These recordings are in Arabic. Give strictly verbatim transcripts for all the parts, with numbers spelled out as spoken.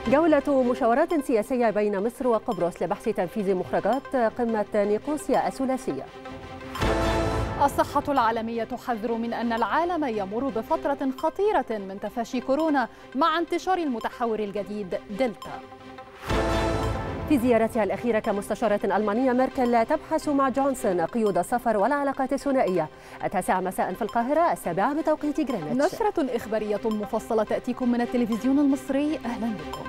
جولة مشاورات سياسية بين مصر وقبرص لبحث تنفيذ مخرجات قمة نيقوسيا الثلاثية. الصحة العالمية تحذر من أن العالم يمر بفترة خطيرة من تفشي كورونا مع انتشار المتحور الجديد دلتا. في زيارتها الأخيرة كمستشارة ألمانية، ميركل تبحث مع جونسون قيود السفر والعلاقات الثنائية. التاسعة مساء في القاهرة، السابعة بتوقيت جرينتش. نشرة إخبارية مفصلة تأتيكم من التلفزيون المصري. أهلا بكم.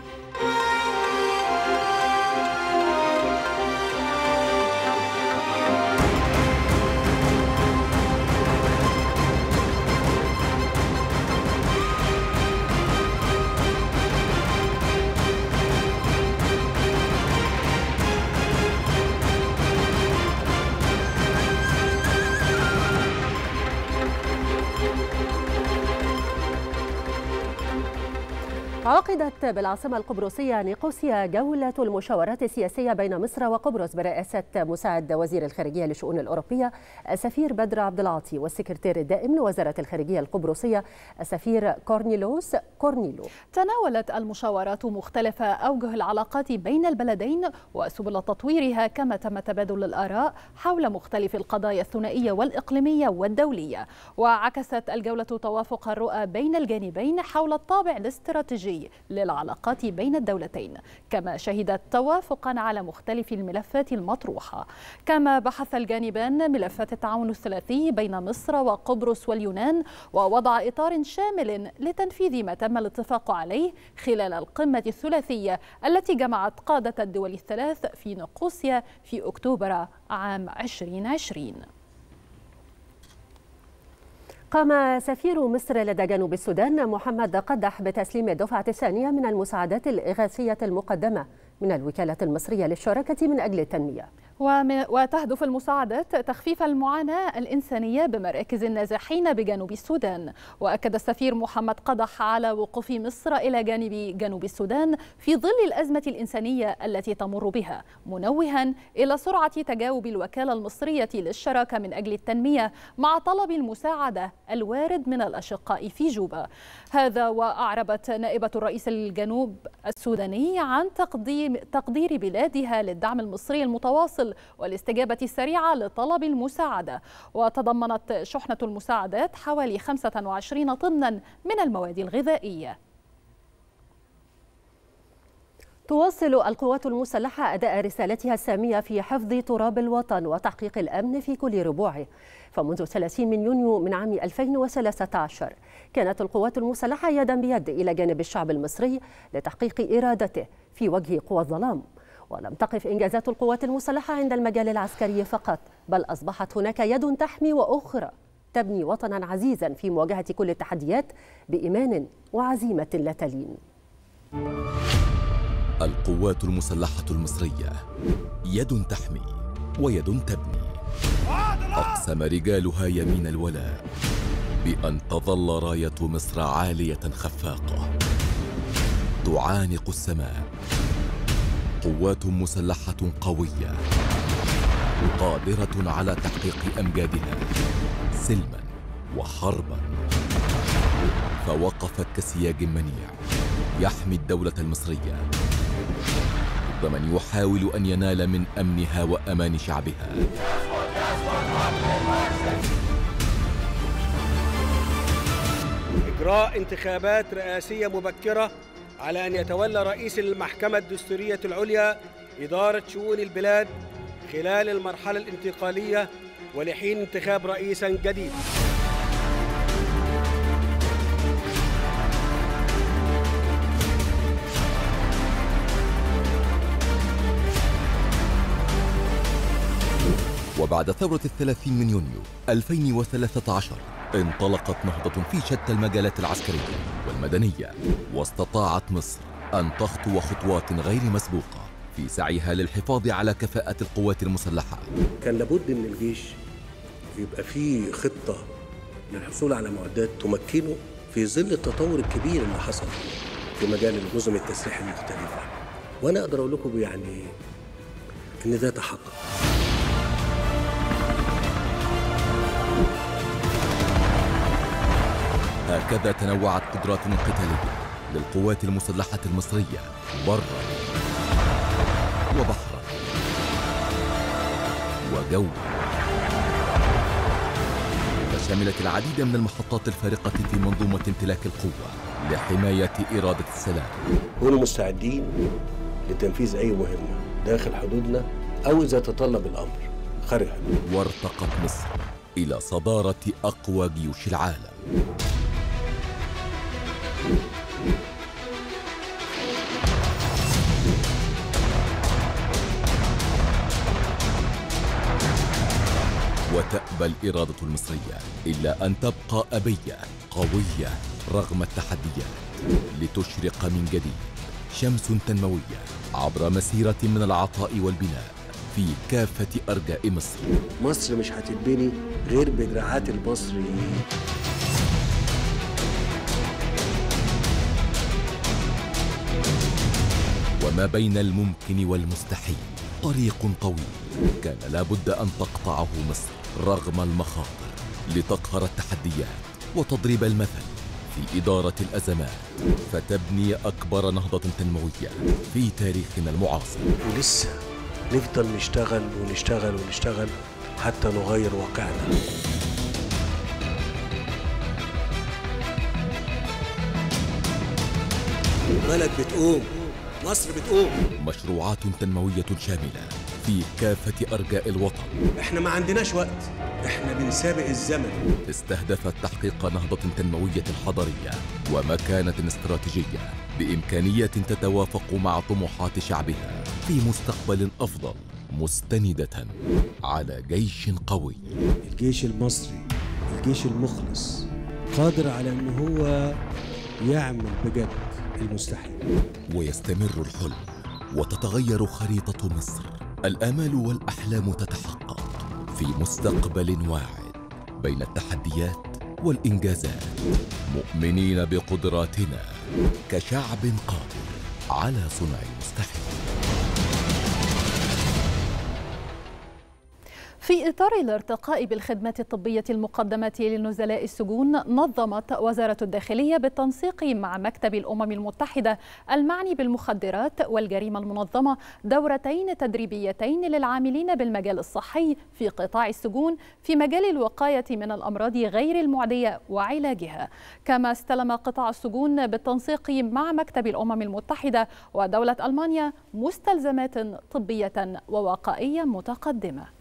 عقدت بالعاصمة القبرصية نيقوسيا جولة المشاورات السياسية بين مصر وقبرص برئاسة مساعد وزير الخارجية للشؤون الأوروبية السفير بدر عبد العاطي والسكرتير الدائم لوزارة الخارجية القبرصية السفير كورنيلوس كورنيلو. تناولت المشاورات مختلف أوجه العلاقات بين البلدين وسبل تطويرها، كما تم تبادل الآراء حول مختلف القضايا الثنائية والإقليمية والدولية. وعكست الجولة توافق الرؤى بين الجانبين حول الطابع الاستراتيجي للعلاقات بين الدولتين، كما شهدت توافقا على مختلف الملفات المطروحة. كما بحث الجانبان ملفات التعاون الثلاثي بين مصر وقبرص واليونان، ووضع إطار شامل لتنفيذ ما تم الاتفاق عليه خلال القمة الثلاثية التي جمعت قادة الدول الثلاث في نيقوسيا في أكتوبر عام ألفين وعشرين. قام سفير مصر لدى جنوب السودان محمد قدح بتسليم الدفعة الثانية من المساعدات الإغاثية المقدمة من الوكالة المصرية للشراكة من أجل التنمية. وتهدف المساعدات تخفيف المعاناة الإنسانية بمراكز النازحين بجنوب السودان. وأكد السفير محمد قدح على وقوف مصر إلى جانب جنوب السودان في ظل الأزمة الإنسانية التي تمر بها، منوها إلى سرعة تجاوب الوكالة المصرية للشراكة من أجل التنمية مع طلب المساعدة الوارد من الأشقاء في جوبا. هذا وأعربت نائبة الرئيس الجنوب السوداني عن تقديم تقدير بلادها للدعم المصري المتواصل والاستجابة السريعة لطلب المساعدة. وتضمنت شحنة المساعدات حوالي خمسة وعشرين طنا من المواد الغذائية. تواصل القوات المسلحة أداء رسالتها السامية في حفظ تراب الوطن وتحقيق الأمن في كل ربوعه. فمنذ ثلاثين من يونيو من عام ألفين وثلاثة عشر كانت القوات المسلحة يدا بيد إلى جانب الشعب المصري لتحقيق إرادته في وجه قوى الظلام. ولم تقف إنجازات القوات المسلحة عند المجال العسكري فقط، بل أصبحت هناك يد تحمي وأخرى تبني وطنا عزيزا في مواجهة كل التحديات بإيمان وعزيمة لا تلين. القوات المسلحة المصرية يد تحمي ويد تبني. أقسم رجالها يمين الولاء بأن تظل راية مصر عالية خفاقة تعانق السماء. قوات مسلحة قوية قادرة على تحقيق أمجادها سلما وحربا، فوقفت كسياج منيع يحمي الدولة المصرية ضد من يحاول أن ينال من أمنها وأمان شعبها. إجراء انتخابات رئاسية مبكرة على أن يتولى رئيس المحكمة الدستورية العليا إدارة شؤون البلاد خلال المرحلة الانتقالية ولحين انتخاب رئيس جديد. وبعد ثورة الثلاثين من يونيو ألفين وثلاثة عشر انطلقت نهضة في شتى المجالات العسكرية والمدنية، واستطاعت مصر أن تخطو خطوات غير مسبوقة في سعيها للحفاظ على كفاءة القوات المسلحة. كان لابد من الجيش يبقى فيه خطة للحصول على معدات تمكنه في ظل التطور الكبير اللي حصل في مجال النظم التسليح المختلفة، وأنا أقدر أقول لكم يعني إن ده تحقق. هكذا تنوعت قدراتنا القتالية للقوات المسلحة المصرية برا وبحرا وجوا، وشملت العديد من المحطات الفارقة في منظومة امتلاك القوة لحماية إرادة السلام. كونوا مستعدين لتنفيذ أي مهمة داخل حدودنا أو إذا تطلب الأمر خارج حدودنا. وارتقت مصر إلى صدارة أقوى جيوش العالم. وتأبى الإرادة المصرية إلا أن تبقى أبية قوية رغم التحديات، لتشرق من جديد شمس تنموية عبر مسيرة من العطاء والبناء في كافة أرجاء مصر. مصر مش هتتبني غير بدراعات المصريين. وما بين الممكن والمستحيل طريق طويل كان لابد أن تقطعه مصر رغم المخاطر، لتقهر التحديات وتضرب المثل في إدارة الأزمات، فتبني أكبر نهضة تنموية في تاريخنا المعاصر. ولسه نفضل نشتغل ونشتغل ونشتغل حتى نغير واقعنا. البلد بتقوم، مصر بتقوم. مشروعات تنموية شاملة في كافة أرجاء الوطن. احنا ما عندناش وقت، احنا بنسابق الزمن. استهدفت تحقيق نهضة تنموية حضارية ومكانة استراتيجية بإمكانية تتوافق مع طموحات شعبها في مستقبل أفضل، مستندة على جيش قوي. الجيش المصري، الجيش المخلص، قادر على أنه هو يعمل بجد المستحيل. ويستمر الحلم وتتغير خريطة مصر. الآمال والأحلام تتحقق في مستقبل واعد بين التحديات والإنجازات، مؤمنين بقدراتنا كشعب قادر على صنع المستحيل. في إطار الارتقاء بالخدمات الطبية المقدمة لنزلاء السجون، نظمت وزارة الداخلية بالتنسيق مع مكتب الأمم المتحدة المعني بالمخدرات والجريمة المنظمة دورتين تدريبيتين للعاملين بالمجال الصحي في قطاع السجون في مجال الوقاية من الأمراض غير المعدية وعلاجها. كما استلم قطاع السجون بالتنسيق مع مكتب الأمم المتحدة ودولة ألمانيا مستلزمات طبية ووقائية متقدمة.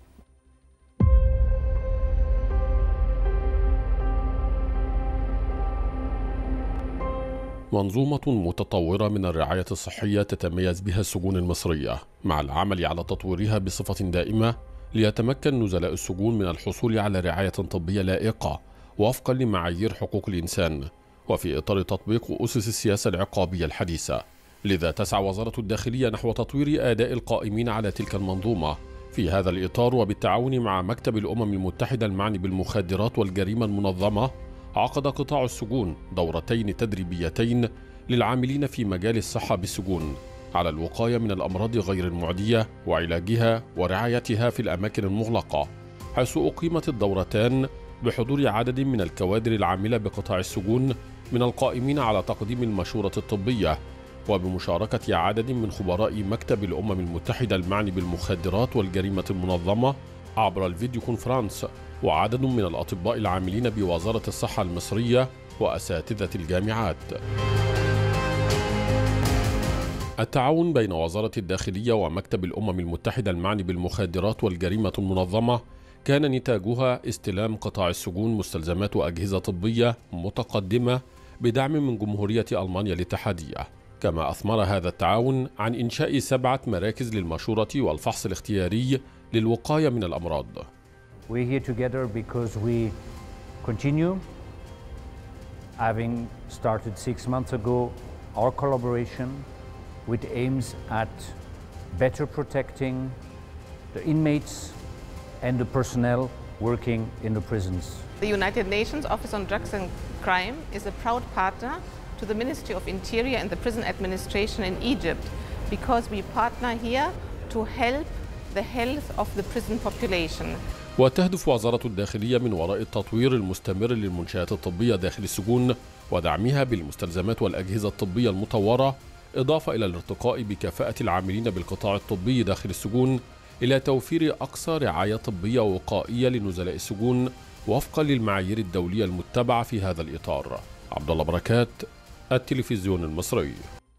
منظومة متطورة من الرعاية الصحية تتميز بها السجون المصرية، مع العمل على تطويرها بصفة دائمة ليتمكن نزلاء السجون من الحصول على رعاية طبية لائقة وفقا لمعايير حقوق الإنسان، وفي إطار تطبيق أسس السياسة العقابية الحديثة. لذا تسعى وزارة الداخلية نحو تطوير أداء القائمين على تلك المنظومة. في هذا الإطار وبالتعاون مع مكتب الأمم المتحدة المعني بالمخدرات والجريمة المنظمة، عقد قطاع السجون دورتين تدريبيتين للعاملين في مجال الصحة بالسجون على الوقاية من الأمراض غير المعدية وعلاجها ورعايتها في الأماكن المغلقة، حيث أقيمت الدورتان بحضور عدد من الكوادر العاملة بقطاع السجون من القائمين على تقديم المشورة الطبية، وبمشاركة عدد من خبراء مكتب الأمم المتحدة المعني بالمخدرات والجريمة المنظمة عبر الفيديو كونفرانس، وعدد من الأطباء العاملين بوزارة الصحة المصرية وأساتذة الجامعات. التعاون بين وزارة الداخلية ومكتب الأمم المتحدة المعني بالمخدرات والجريمة المنظمة كان نتاجها استلام قطاع السجون مستلزمات وأجهزة طبية متقدمة بدعم من جمهورية ألمانيا الاتحادية. كما أثمر هذا التعاون عن إنشاء سبعة مراكز للمشورة والفحص الاختياري للوقاية من الأمراض. We're here together because we continue, having started six months ago, our collaboration which aims at better protecting the inmates and the personnel working in the prisons. The United Nations Office on Drugs and Crime is a proud partner to the Ministry of Interior and the Prison Administration in Egypt, because we partner here to help the health of the prison population. وتهدف وزارة الداخلية من وراء التطوير المستمر للمنشآت الطبية داخل السجون ودعمها بالمستلزمات والأجهزة الطبية المطورة، إضافة إلى الارتقاء بكفاءة العاملين بالقطاع الطبي داخل السجون إلى توفير أقصى رعاية طبية ووقائية لنزلاء السجون وفقا للمعايير الدولية المتبعة في هذا الإطار. عبد الله بركات، التلفزيون المصري.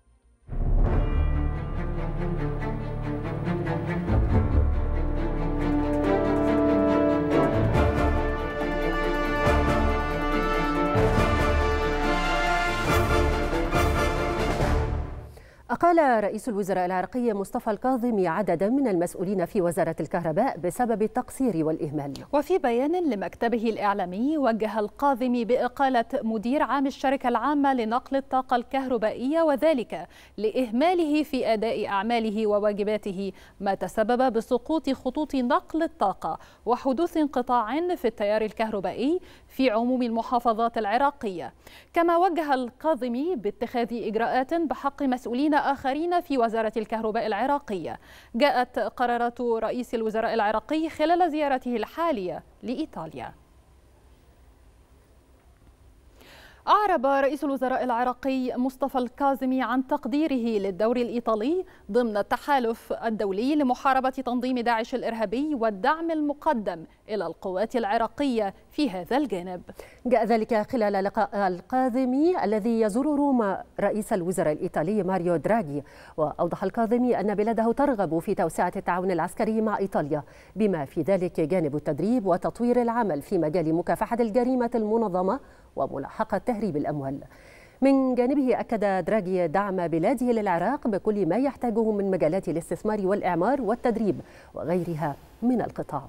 أقال رئيس الوزراء العراقي مصطفى الكاظمي عددا من المسؤولين في وزارة الكهرباء بسبب التقصير والإهمال. وفي بيان لمكتبه الإعلامي وجه الكاظمي بإقالة مدير عام الشركة العامة لنقل الطاقة الكهربائية، وذلك لإهماله في أداء أعماله وواجباته، ما تسبب بسقوط خطوط نقل الطاقة وحدوث انقطاع في التيار الكهربائي في عموم المحافظات العراقية. كما وجه الكاظمي باتخاذ إجراءات بحق مسؤولين آخرين في وزارة الكهرباء العراقية. جاءت قرارات رئيس الوزراء العراقي خلال زيارته الحالية لإيطاليا. أعرب رئيس الوزراء العراقي مصطفى الكاظمي عن تقديره للدور الإيطالي ضمن التحالف الدولي لمحاربة تنظيم داعش الإرهابي والدعم المقدم إلى القوات العراقية في هذا الجانب. جاء ذلك خلال لقاء الكاظمي الذي يزور روما رئيس الوزراء الإيطالي ماريو دراغي. وأوضح الكاظمي أن بلاده ترغب في توسعة التعاون العسكري مع إيطاليا، بما في ذلك جانب التدريب وتطوير العمل في مجال مكافحة الجريمة المنظمة وملاحقة تهريب الأموال. من جانبه أكد دراغي دعم بلاده للعراق بكل ما يحتاجه من مجالات الاستثمار والإعمار والتدريب وغيرها من القطاعات.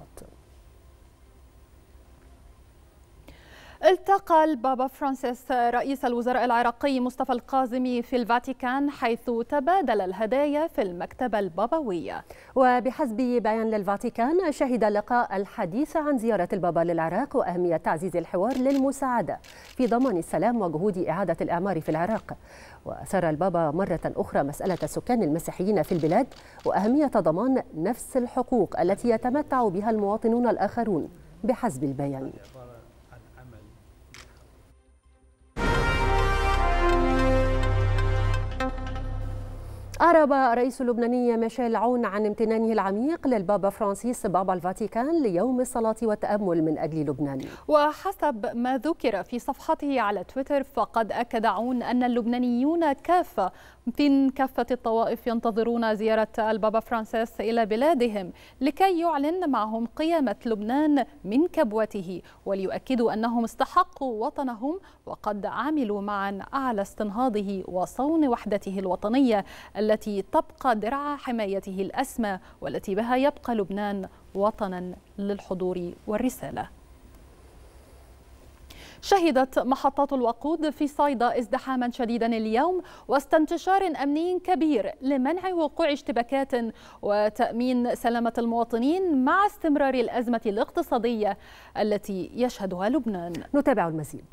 التقى البابا فرانسيس رئيس الوزراء العراقي مصطفى الكاظمي في الفاتيكان، حيث تبادل الهدايا في المكتبة البابوية. وبحسب بيان للفاتيكان، شهد اللقاء الحديث عن زيارة البابا للعراق وأهمية تعزيز الحوار للمساعدة في ضمان السلام وجهود إعادة الإعمار في العراق. وأثار البابا مرة أخرى مسألة السكان المسيحيين في البلاد وأهمية ضمان نفس الحقوق التي يتمتع بها المواطنون الآخرون بحسب البيان. أعرب الرئيس اللبناني ميشيل عون عن امتنانه العميق للبابا فرانسيس بابا الفاتيكان ليوم الصلاة والتأمل من أجل لبنان. وحسب ما ذكر في صفحته على تويتر، فقد أكد عون أن اللبنانيون كافة من كافة الطوائف ينتظرون زيارة البابا فرانسيس إلى بلادهم لكي يعلن معهم قيامة لبنان من كبوته، وليؤكدوا أنهم استحقوا وطنهم وقد عملوا معا على استنهاضه وصون وحدته الوطنية التي تبقى درع حمايته الأسمى، والتي بها يبقى لبنان وطنا للحضور والرسالة. شهدت محطات الوقود في صيدا ازدحاما شديدا اليوم وسط انتشار أمني كبير لمنع وقوع اشتباكات وتأمين سلامة المواطنين مع استمرار الأزمة الاقتصادية التي يشهدها لبنان. نتابع المزيد.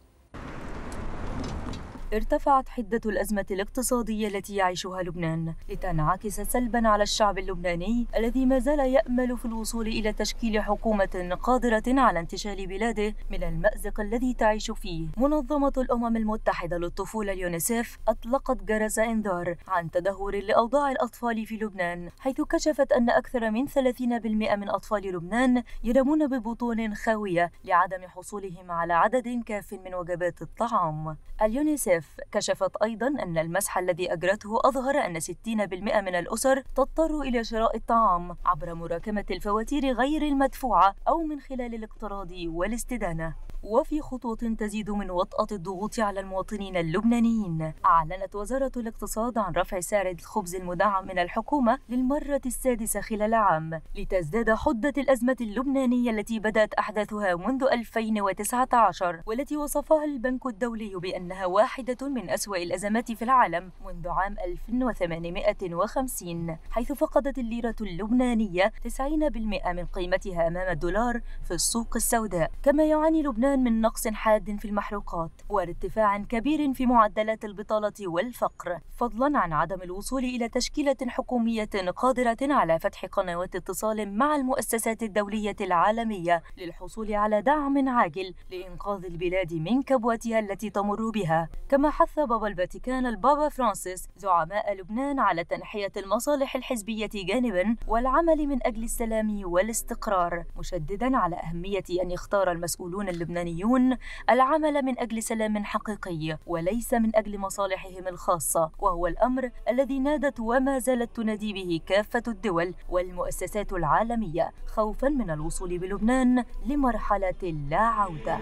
ارتفعت حدة الأزمة الاقتصادية التي يعيشها لبنان لتنعكس سلبا على الشعب اللبناني الذي ما زال يأمل في الوصول إلى تشكيل حكومة قادرة على انتشال بلاده من المأزق الذي تعيش فيه. منظمة الأمم المتحدة للطفولة اليونيسيف أطلقت جرس إنذار عن تدهور لأوضاع الأطفال في لبنان، حيث كشفت أن أكثر من ثلاثين بالمئة من أطفال لبنان ينامون ببطون خاوية لعدم حصولهم على عدد كاف من وجبات الطعام. اليونيسيف كشفت أيضاً أن المسح الذي أجرته أظهر أن ستين بالمئة من الأسر تضطر إلى شراء الطعام عبر مراكمة الفواتير غير المدفوعة أو من خلال الاقتراض والاستدانة. وفي خطوة تزيد من وطأة الضغوط على المواطنين اللبنانيين، أعلنت وزارة الاقتصاد عن رفع سعر الخبز المدعم من الحكومة للمرة السادسة خلال عام، لتزداد حدة الأزمة اللبنانية التي بدأت أحداثها منذ ألفين وتسعة عشر، والتي وصفها البنك الدولي بأنها واحدة واحدة من أسوأ الأزمات في العالم منذ عام ألف وثمانمائة وخمسين، حيث فقدت الليرة اللبنانية تسعين بالمئة من قيمتها أمام الدولار في السوق السوداء. كما يعاني لبنان من نقص حاد في المحروقات وارتفاع كبير في معدلات البطالة والفقر، فضلا عن عدم الوصول إلى تشكيلة حكومية قادرة على فتح قنوات اتصال مع المؤسسات الدولية العالمية للحصول على دعم عاجل لإنقاذ البلاد من كبوتها التي تمر بها. كما حث بابا الفاتيكان البابا فرانسيس زعماء لبنان على تنحية المصالح الحزبية جانبا والعمل من أجل السلام والاستقرار، مشددا على أهمية أن يختار المسؤولون اللبنانيون العمل من أجل سلام حقيقي وليس من أجل مصالحهم الخاصة، وهو الأمر الذي نادت وما زالت تنادي به كافة الدول والمؤسسات العالمية، خوفا من الوصول بلبنان لمرحلة لا عودة.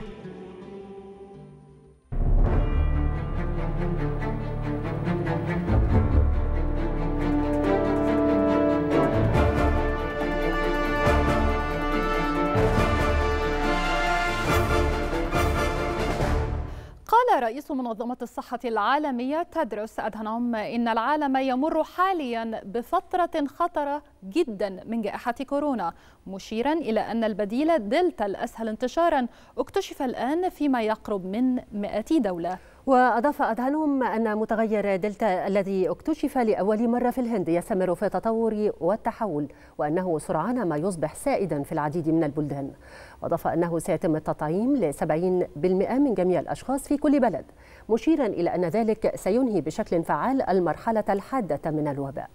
قال رئيس منظمة الصحة العالمية تدروس أدهانوم إن العالم يمر حاليا بفترة خطرة جدا من جائحة كورونا، مشيرا إلى أن البديل دلتا الأسهل انتشارا اكتشف الآن فيما يقرب من مئة دولة. وأضاف أدهانوم أن متغير دلتا الذي اكتشف لأول مرة في الهند يستمر في التطور والتحول، وأنه سرعان ما يصبح سائدا في العديد من البلدان. وأضاف أنه سيتم التطعيم لسبعين بالمئة من جميع الأشخاص في كل بلد، مشيرا إلى أن ذلك سينهي بشكل فعال المرحلة الحادة من الوباء.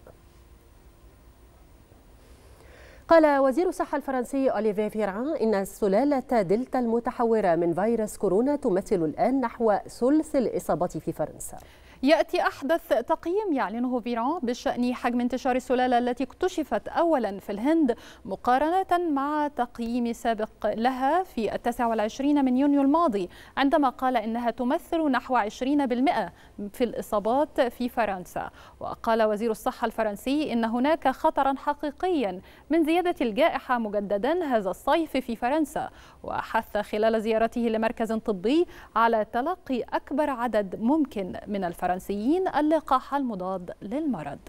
قال وزير الصحة الفرنسي أوليفيه فيران إن سلالة دلتا المتحورة من فيروس كورونا تمثل الآن نحو ثلث الإصابات في فرنسا. يأتي أحدث تقييم يعلنه فيران بشأن حجم انتشار السلالة التي اكتشفت أولا في الهند مقارنة مع تقييم سابق لها في التاسع والعشرين من يونيو الماضي، عندما قال إنها تمثل نحو عشرين بالمئة في الإصابات في فرنسا. وقال وزير الصحة الفرنسي إن هناك خطرا حقيقيا من زيادة الجائحة مجددا هذا الصيف في فرنسا، وحث خلال زيارته لمركز طبي على تلقي أكبر عدد ممكن من الفرنسيين الفرنسيين اللقاح المضاد للمرض.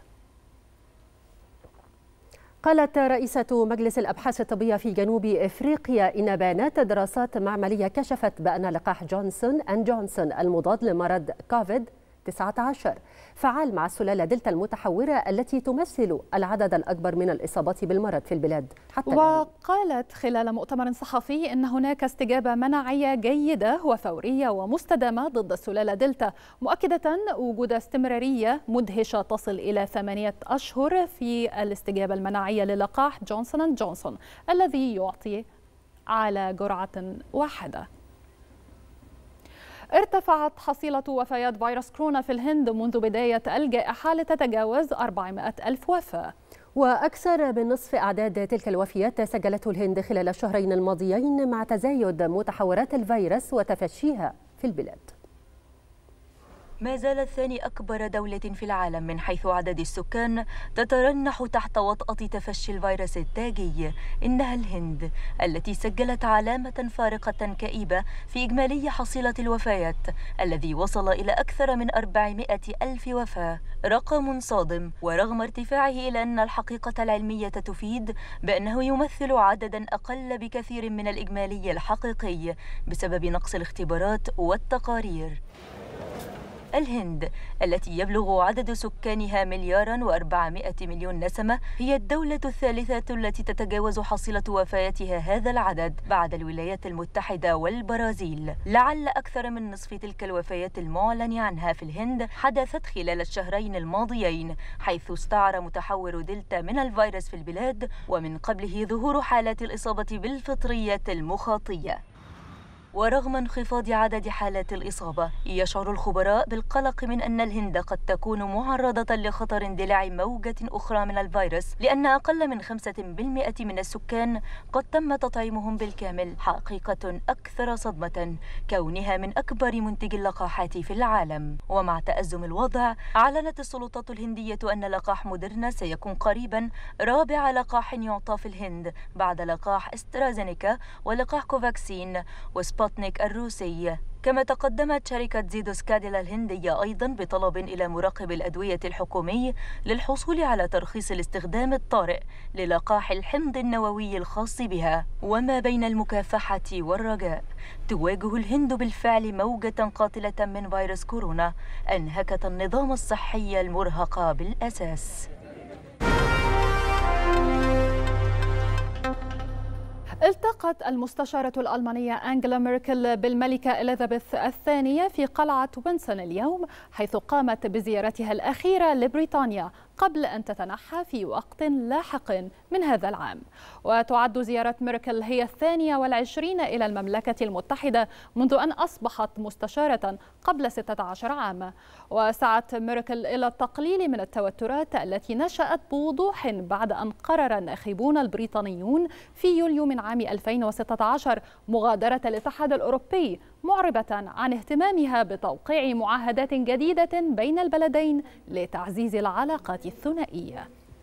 قالت رئيسة مجلس الأبحاث الطبية في جنوب إفريقيا إن بيانات دراسات معملية كشفت بأن لقاح جونسون أند جونسون المضاد لمرض كوفيد تسعة عشر فعال مع السلالة دلتا المتحورة التي تمثل العدد الأكبر من الإصابات بالمرض في البلاد حتى الآن. وقالت خلال مؤتمر صحفي إن هناك استجابة مناعية جيدة وفورية ومستدامة ضد السلالة دلتا، مؤكدة وجود استمرارية مدهشة تصل إلى ثمانية أشهر في الاستجابة المناعية للقاح جونسون أند جونسون الذي يعطي على جرعة واحدة. ارتفعت حصيلة وفيات فيروس كورونا في الهند منذ بداية الجائحة لتتجاوز أربعمائة ألف وفاة، وأكثر من نصف أعداد تلك الوفيات سجلته الهند خلال الشهرين الماضيين مع تزايد متحورات الفيروس وتفشيها في البلاد. ما زالت ثاني أكبر دولة في العالم من حيث عدد السكان تترنح تحت وطأة تفشي الفيروس التاجي، إنها الهند التي سجلت علامة فارقة كئيبة في إجمالي حصيلة الوفيات الذي وصل إلى أكثر من أربعمائة ألف وفاة، رقم صادم ورغم ارتفاعه إلى أن الحقيقة العلمية تفيد بأنه يمثل عددا أقل بكثير من الإجمالي الحقيقي بسبب نقص الاختبارات والتقارير. الهند التي يبلغ عدد سكانها مليارا وأربعمائة مليون نسمة هي الدولة الثالثة التي تتجاوز حصيلة وفياتها هذا العدد بعد الولايات المتحدة والبرازيل. لعل أكثر من نصف تلك الوفيات المعلن عنها في الهند حدثت خلال الشهرين الماضيين، حيث استعار متحور دلتا من الفيروس في البلاد، ومن قبله ظهور حالات الإصابة بالفطريات المخاطية. ورغم انخفاض عدد حالات الإصابة، يشعر الخبراء بالقلق من أن الهند قد تكون معرضة لخطر اندلاع موجة أخرى من الفيروس، لأن أقل من خمسة بالمئة من السكان قد تم تطعيمهم بالكامل، حقيقة أكثر صدمة كونها من أكبر منتجي اللقاحات في العالم. ومع تأزم الوضع، أعلنت السلطات الهندية أن لقاح موديرنا سيكون قريبا رابع لقاح يعطى في الهند بعد لقاح استرازينيكا ولقاح كوفاكسين وسبوتنيك الروسي. كما تقدمت شركة زيدوس كاديلا الهندية أيضا بطلب إلى مراقب الأدوية الحكومي للحصول على ترخيص الاستخدام الطارئ للقاح الحمض النووي الخاص بها. وما بين المكافحة والرجاء، تواجه الهند بالفعل موجة قاتلة من فيروس كورونا أنهكت النظام الصحي المرهق بالأساس. التقت المستشارة الألمانية أنجيلا ميركل بالملكة إليزابيث الثانية في قلعة وينسون اليوم، حيث قامت بزيارتها الأخيرة لبريطانيا قبل أن تتنحى في وقت لاحق من هذا العام. وتعد زيارة ميركل هي الثانية والعشرين إلى المملكة المتحدة منذ أن أصبحت مستشارة قبل ستة عشر عاما. وسعت ميركل إلى التقليل من التوترات التي نشأت بوضوح بعد أن قرر الناخبون البريطانيون في يوليو من عام ألفين وستة عشر مغادرة الاتحاد الأوروبي، معربة عن اهتمامها بتوقيع معاهدات جديدة بين البلدين لتعزيز العلاقات الثنائية.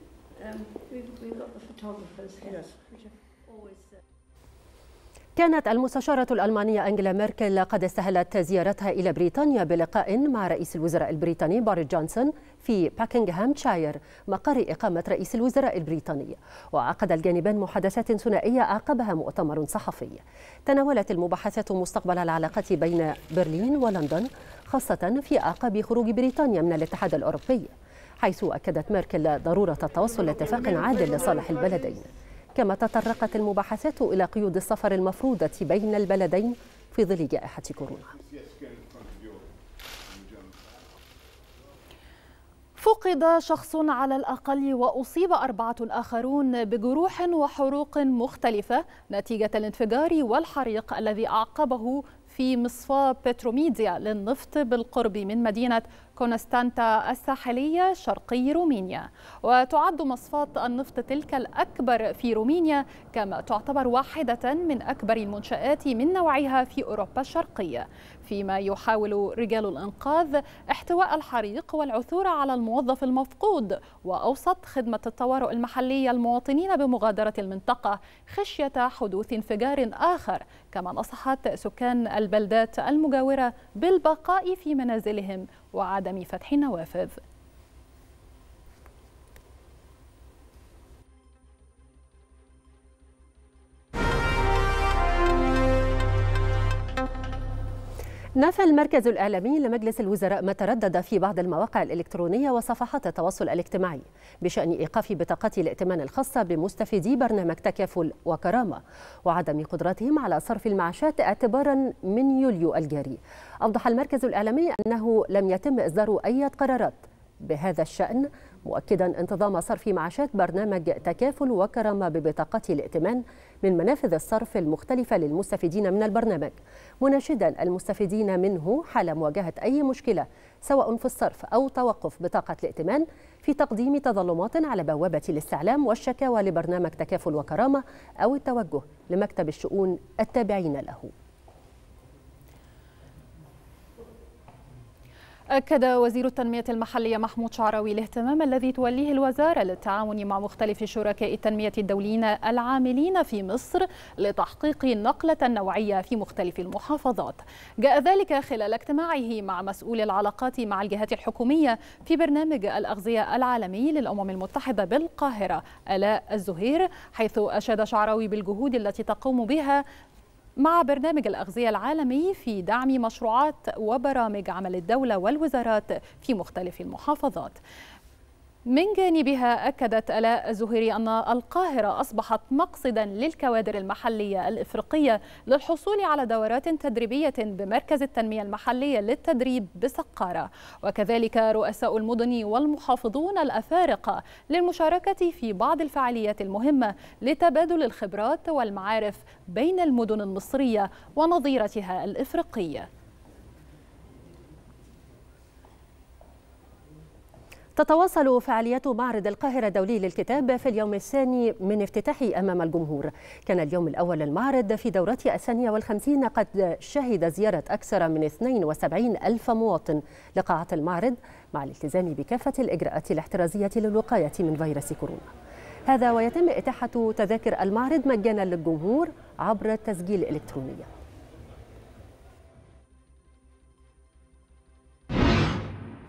كانت المستشارة الألمانية أنجيلا ميركل قد استهلت زيارتها إلى بريطانيا بلقاء مع رئيس الوزراء البريطاني بوريس جونسون في باكنغهامشاير مقر إقامة رئيس الوزراء البريطاني. وعقد الجانبان محادثات ثنائية عقبها مؤتمر صحفي. تناولت المباحثات مستقبل العلاقات بين برلين ولندن، خاصة في أعقاب خروج بريطانيا من الاتحاد الأوروبي، حيث أكدت ميركل ضرورة التوصل لاتفاق عادل لصالح البلدين. كما تطرقت المباحثات إلى قيود السفر المفروضة بين البلدين في ظل جائحة كورونا. فقد شخص على الأقل وأصيب أربعة آخرون بجروح وحروق مختلفة نتيجة الانفجار والحريق الذي أعقبه في مصفاة بتروميديا للنفط بالقرب من مدينة كونستانتا الساحلية شرقي رومانيا. وتعد مصفاة النفط تلك الأكبر في رومانيا، كما تعتبر واحدة من أكبر المنشآت من نوعها في أوروبا الشرقية، فيما يحاول رجال الإنقاذ احتواء الحريق والعثور على الموظف المفقود. وأوصت خدمة الطوارئ المحلية المواطنين بمغادرة المنطقة خشية حدوث انفجار آخر، كما نصحت سكان البلدات المجاورة بالبقاء في منازلهم وعدم فتح النوافذ. نفى المركز الإعلامي لمجلس الوزراء ما تردد في بعض المواقع الإلكترونية وصفحات التواصل الاجتماعي بشأن إيقاف بطاقات الائتمان الخاصة بمستفيدي برنامج تكافل وكرامة وعدم قدرتهم على صرف المعاشات اعتبارا من يوليو الجاري. أوضح المركز الإعلامي أنه لم يتم إصدار أي قرارات بهذا الشأن، مؤكدا انتظام صرف معاشات برنامج تكافل وكرامة ببطاقات الائتمان من منافذ الصرف المختلفة للمستفيدين من البرنامج، مناشدا المستفيدين منه حال مواجهة أي مشكلة سواء في الصرف أو توقف بطاقة الائتمان في تقديم تظلمات على بوابة الاستعلام والشكاوى لبرنامج تكافل وكرامة أو التوجه لمكتب الشؤون التابعين له. أكد وزير التنمية المحلية محمود شعراوي الاهتمام الذي توليه الوزارة للتعاون مع مختلف شركاء التنمية الدوليين العاملين في مصر لتحقيق نقلة نوعية في مختلف المحافظات. جاء ذلك خلال اجتماعه مع مسؤول العلاقات مع الجهات الحكومية في برنامج الأغذية العالمي للأمم المتحدة بالقاهرة آلاء الزهير، حيث أشاد شعراوي بالجهود التي تقوم بها مع برنامج الأغذية العالمي في دعم مشروعات وبرامج عمل الدولة والوزارات في مختلف المحافظات. من جانبها أكدت آلاء الزهيري أن القاهرة أصبحت مقصدا للكوادر المحلية الإفريقية للحصول على دورات تدريبية بمركز التنمية المحلية للتدريب بسقارة، وكذلك رؤساء المدن والمحافظون الأفارقة للمشاركة في بعض الفعاليات المهمة لتبادل الخبرات والمعارف بين المدن المصرية ونظيرتها الإفريقية. تتواصل فعاليات معرض القاهرة الدولي للكتاب في اليوم الثاني من افتتاحه أمام الجمهور. كان اليوم الأول للمعرض في دورته الثانية والخمسين قد شهد زيارة أكثر من اثنين وسبعين ألف مواطن لقاعة المعرض مع الالتزام بكافة الإجراءات الاحترازية للوقاية من فيروس كورونا. هذا ويتم إتاحة تذاكر المعرض مجانا للجمهور عبر التسجيل الإلكتروني.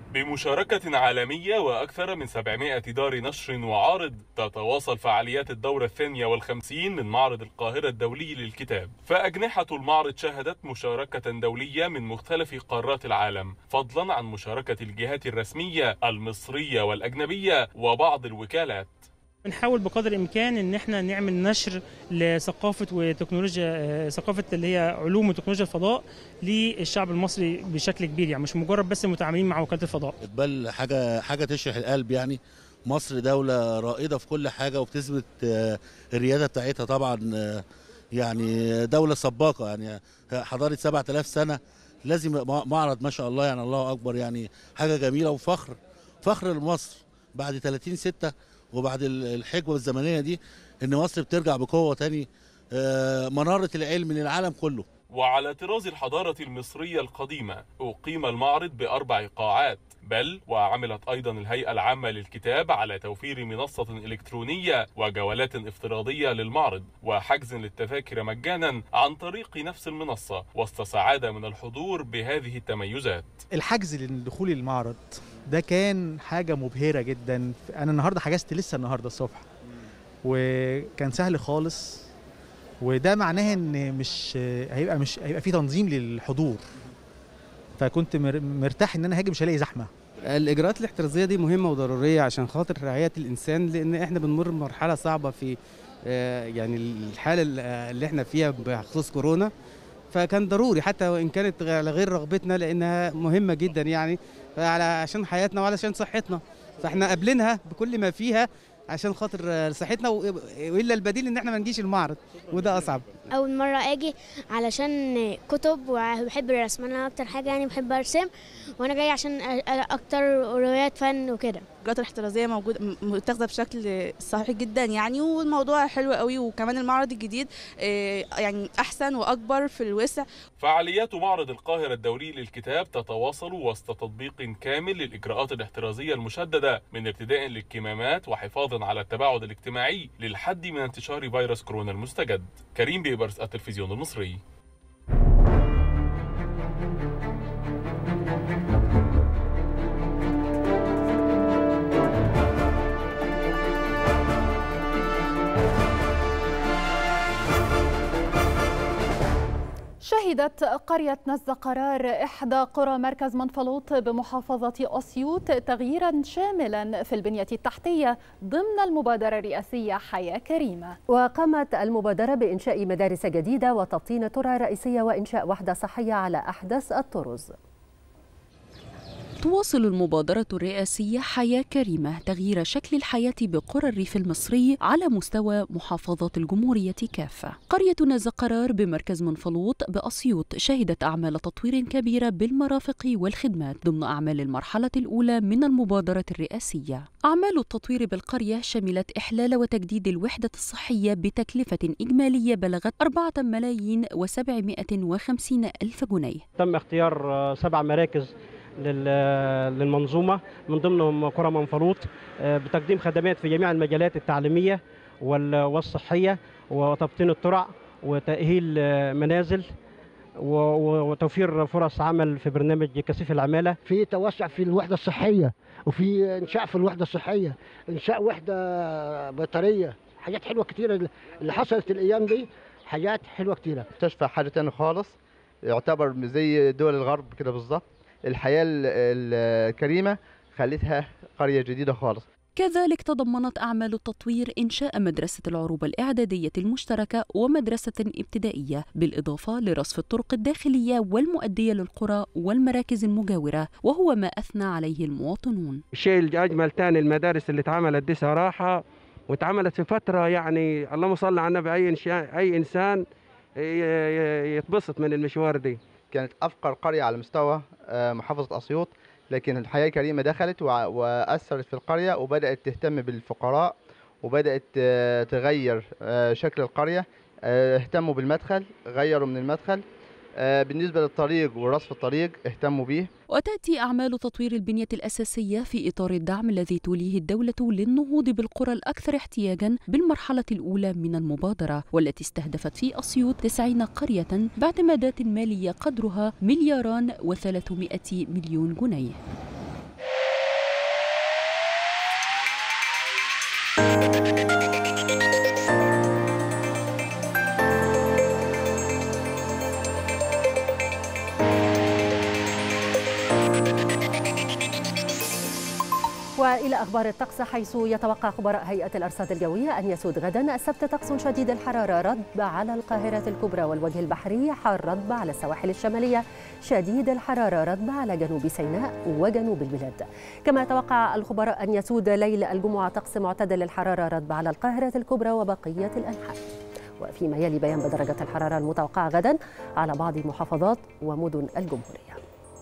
بمشاركة عالمية وأكثر من سبعمائة دار نشر وعارض، تتواصل فعاليات الدورة الثانية والخمسين من معرض القاهرة الدولي للكتاب. فأجنحة المعرض شهدت مشاركة دولية من مختلف قارات العالم، فضلا عن مشاركة الجهات الرسمية المصرية والأجنبية وبعض الوكالات. بنحاول بقدر الامكان ان احنا نعمل نشر لثقافه وتكنولوجيا، ثقافه اللي هي علوم وتكنولوجيا الفضاء للشعب المصري بشكل كبير، يعني مش مجرد بس متعاملين مع وكاله الفضاء. اقبال حاجه حاجه تشرح القلب، يعني مصر دوله رائده في كل حاجه وبتثبت الرياده بتاعتها طبعا، يعني دوله سباقه، يعني حضاره سبعة آلاف سنه، لازم معرض ما شاء الله، يعني الله اكبر، يعني حاجه جميله وفخر فخر لمصر بعد ثلاثين ستة وبعد الحقبة الزمنية دي، إن مصر بترجع بقوة تاني منارة العلم للعالم كله. وعلى طراز الحضارة المصرية القديمة أقيم المعرض بأربع قاعات، بل وعملت أيضا الهيئة العامة للكتاب على توفير منصة إلكترونية وجولات افتراضية للمعرض وحجز للتذاكر مجانا عن طريق نفس المنصة، وسط سعادة من الحضور بهذه التميزات. الحجز لدخول المعرض ده كان حاجة مبهرة جدا. أنا النهاردة حجزت لسه النهاردة الصبح وكان سهل خالص، وده معناه ان مش هيبقى مش هيبقى في تنظيم للحضور، فكنت مرتاح ان انا هاجي مش هلاقي زحمه. الاجراءات الاحترازيه دي مهمه وضروريه عشان خاطر رعايه الانسان، لان احنا بنمر بمرحله صعبه في يعني الحاله اللي احنا فيها بخصوص كورونا، فكان ضروري حتى وان كانت على غير رغبتنا لانها مهمه جدا، يعني عشان حياتنا وعلشان صحتنا، فاحنا قابلينها بكل ما فيها عشان خاطر صحتنا، والا البديل ان احنا ما نجيش المعرض وده اصعب. اول مره اجي علشان كتب وبحب الرسم، انا اكتر حاجه يعني بحب ارسم، وانا جاي عشان اكتر روايات فن وكده. الإجراءات الاحترازيه موجوده متاخده بشكل صحيح جدا يعني، والموضوع حلو قوي، وكمان المعرض الجديد يعني احسن واكبر في الوسع. فعاليات معرض القاهرة الدولي للكتاب تتواصل وسط تطبيق كامل للإجراءات الاحترازية المشددة، من ارتداء للكمامات وحفاظا على التباعد الاجتماعي للحد من انتشار فيروس كورونا المستجد. كريم بيبرس، التلفزيون المصري. شهدت قرية نزة قرار إحدى قرى مركز منفلوط بمحافظة أسيوط تغييرا شاملا في البنية التحتية ضمن المبادرة الرئاسية حياة كريمة. وقامت المبادرة بإنشاء مدارس جديدة وتبطين ترع رئيسية وإنشاء وحدة صحية على أحدث الطرز. تواصل المبادرة الرئاسية حياة كريمة تغيير شكل الحياة بقرى الريف المصري على مستوى محافظات الجمهورية كافة. قرية نزة قرار بمركز منفلوط بأسيوط شهدت أعمال تطوير كبيرة بالمرافق والخدمات ضمن أعمال المرحلة الأولى من المبادرة الرئاسية. أعمال التطوير بالقرية شملت إحلال وتجديد الوحدة الصحية بتكلفة إجمالية بلغت أربعة ملايين وسبعمائة وخمسين ألف جنيه. تم اختيار سبع مراكز للمنظومة، من ضمنهم قرى منفلوط بتقديم خدمات في جميع المجالات التعليمية والصحية وتبطين الترع وتأهيل منازل وتوفير فرص عمل في برنامج كثيف العمالة. في توسع في الوحدة الصحية، وفي إنشاء في الوحدة الصحية، إنشاء وحدة بيطرية، حاجات حلوة كتيرة اللي حصلت الأيام دي، حاجات حلوة كتيرة. مستشفى حاجة تاني خالص، يعتبر زي دول الغرب كده بالظبط. الحياة الكريمة خلتها قرية جديدة خالص. كذلك تضمنت أعمال التطوير إنشاء مدرسة العروبة الإعدادية المشتركة ومدرسة ابتدائية، بالإضافة لرصف الطرق الداخلية والمؤدية للقرى والمراكز المجاورة، وهو ما أثنى عليه المواطنون. الشيء الأجمل تاني المدارس اللي اتعملت دي صراحة، واتعملت في فترة يعني اللهم صل على النبي، أي أي إنسان يتبسط من المشوار دي. كانت أفقر قرية على مستوى محافظة أسيوط، لكن الحياة الكريمة دخلت وأثرت في القرية وبدأت تهتم بالفقراء وبدأت تغير شكل القرية. اهتموا بالمدخل، غيروا من المدخل. بالنسبة للطريق ورصف الطريق اهتموا به. وتأتي أعمال تطوير البنية الأساسية في إطار الدعم الذي توليه الدولة للنهوض بالقرى الأكثر احتياجاً بالمرحلة الأولى من المبادرة، والتي استهدفت في أسيوط تسعين قرية باعتمادات مالية قدرها ملياران وثلاثمائة مليون جنيه. وإلى أخبار الطقس، حيث يتوقع خبراء هيئة الأرصاد الجوية أن يسود غدا السبت طقس شديد الحرارة رطب على القاهرة الكبرى والوجه البحري، حار رطب على السواحل الشمالية، شديد الحرارة رطب على جنوب سيناء وجنوب البلاد. كما يتوقع الخبراء أن يسود ليل الجمعة طقس معتدل الحرارة رطب على القاهرة الكبرى وبقية الأنحاء. وفيما يلي بيان بدرجة الحرارة المتوقعة غدا على بعض محافظات ومدن الجمهورية.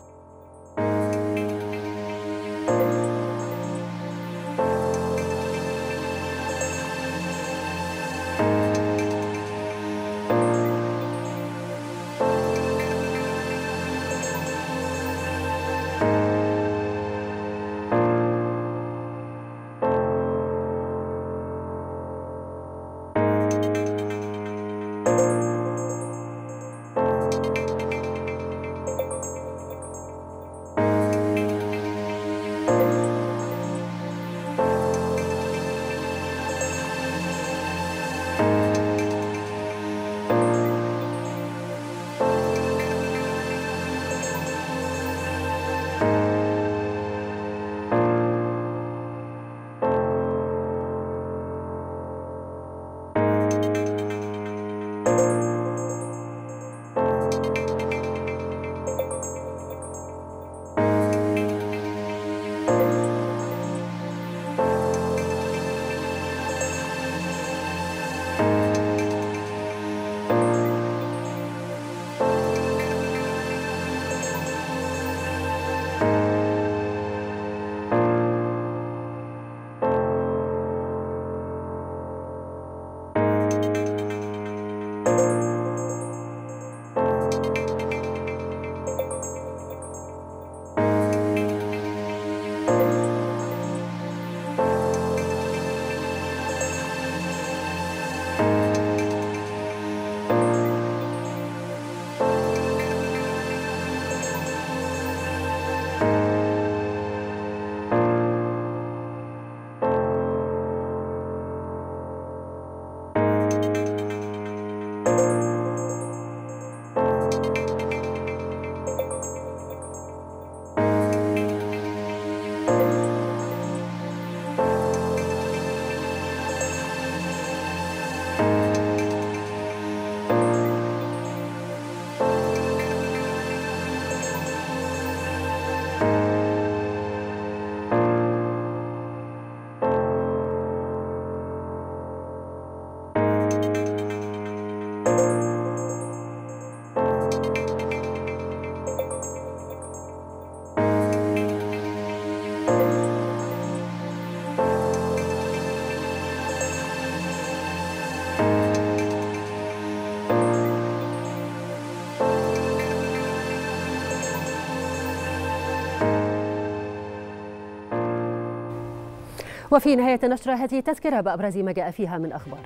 وفي نهاية النشرة هذه تذكرة بأبرز ما جاء فيها من أخبار.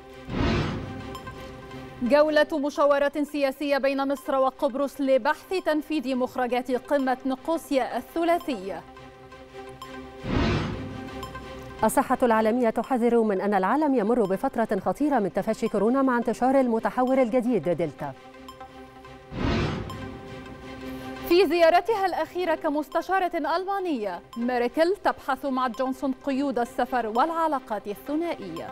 جولة مشاورات سياسية بين مصر وقبرص لبحث تنفيذ مخرجات قمة نقوسيا الثلاثية. الصحة العالمية تحذر من أن العالم يمر بفترة خطيرة من تفشي كورونا مع انتشار المتحور الجديد دلتا. في زيارتها الأخيرة كمستشارة ألمانية، ميركل تبحث مع جونسون قيود السفر والعلاقات الثنائية.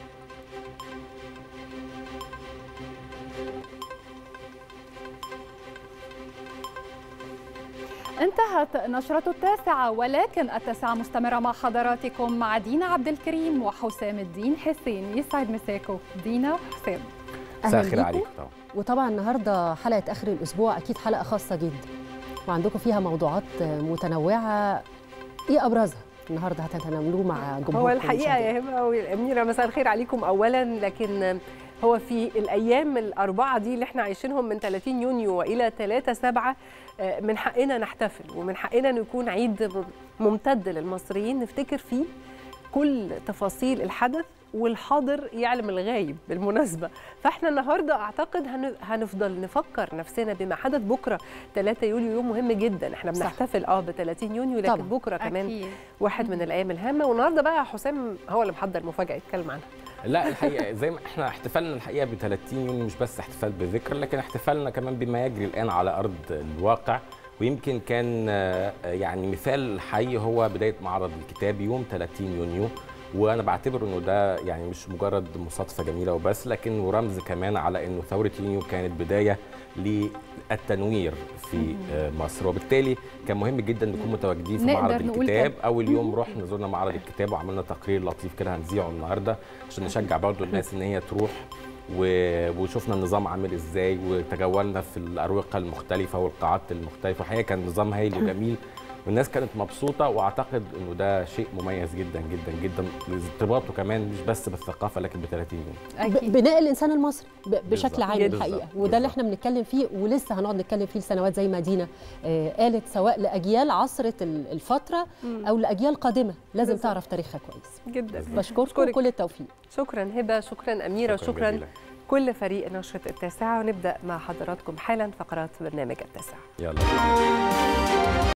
انتهت نشرة التاسعة، ولكن التاسعة مستمرة مع حضراتكم مع دينا عبد الكريم وحسام الدين حسين. يسعد مساكم دينا وحسام. مساء الخير عليكم. وطبعا النهارده حلقة آخر الأسبوع أكيد حلقة خاصة جدا، وعندكم فيها موضوعات متنوعة. إيه أبرزها النهارده هتتناولوه مع جمهور؟ هو الحقيقة يا هبة والأميرة مساء الخير عليكم أولا، لكن هو في الأيام الأربعة دي اللي احنا عايشينهم من ثلاثين يونيو وإلى ثلاثة سبعة من حقنا نحتفل، ومن حقنا نكون عيد ممتد للمصريين نفتكر فيه كل تفاصيل الحدث، والحاضر يعلم الغايب بالمناسبة. فاحنا النهاردة أعتقد هنفضل نفكر نفسنا بما حدث بكرة. ثلاثة يوليو يوم مهم جدا، احنا بنحتفل اه ب ثلاثين يونيو، لكن طبعا. بكرة كمان أكيد. واحد من الأيام الهامة. والنهاردة بقى حسام هو اللي محضر مفاجأة يتكلم عنها. لا الحقيقه زي ما احنا احتفلنا الحقيقه ب ثلاثين يونيو مش بس احتفال بذكرى، لكن احتفالنا كمان بما يجري الان على ارض الواقع، ويمكن كان يعني مثال حي هو بدايه معرض الكتاب يوم ثلاثين يونيو، وانا بعتبر انه ده يعني مش مجرد مصادفه جميله وبس، لكن رمز كمان على انه ثوره يونيو كانت بدايه للتنوير في مصر، وبالتالي كان مهم جدا نكون متواجدين في معرض الكتاب. اول يوم رحنا زرنا معرض الكتاب وعملنا تقرير لطيف كده هنذيعه النهارده عشان نشجع برضو الناس ان هي تروح، وشفنا النظام عامل ازاي، وتجولنا في الاروقه المختلفه والقاعات المختلفه. الحقيقه كان نظام هايل وجميل والناس كانت مبسوطه، واعتقد انه ده شيء مميز جدا جدا جدا ارتباطه كمان مش بس بالثقافه لكن ب ثلاثين يوم. بناء الانسان المصري بشكل عام بالزبط. الحقيقه، بالزبط. وده اللي احنا بنتكلم فيه ولسه هنقعد نتكلم فيه لسنوات زي ما دينا آه قالت، سواء لاجيال عصرت الفتره او لاجيال قادمه لازم بالزبط. تعرف تاريخها كويس جدا. بشكركم كل التوفيق. شكرا هبه، شكرا اميره، شكرا, شكرا جديلا. كل فريق نشرة التاسعة، ونبدأ مع حضراتكم حالا فقرات برنامج التاسعة. يلا.